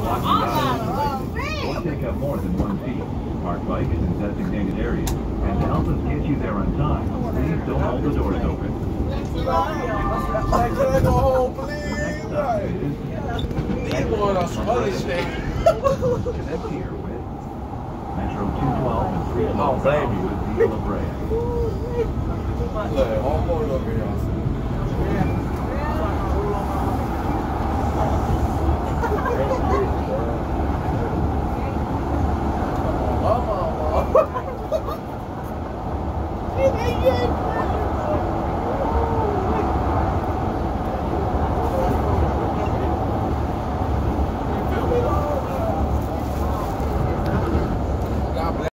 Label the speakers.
Speaker 1: Or take up more than one seat. Park bike is in designated areas. And to help us get you there on time, please don't hold the doors open.
Speaker 2: Can I go home, please? These boys are some other shit.
Speaker 1: Connect here with Metro 212 and 312
Speaker 2: don't blame you.
Speaker 1: with Via La Brea.
Speaker 2: Look, all boys over here. Come on, mama.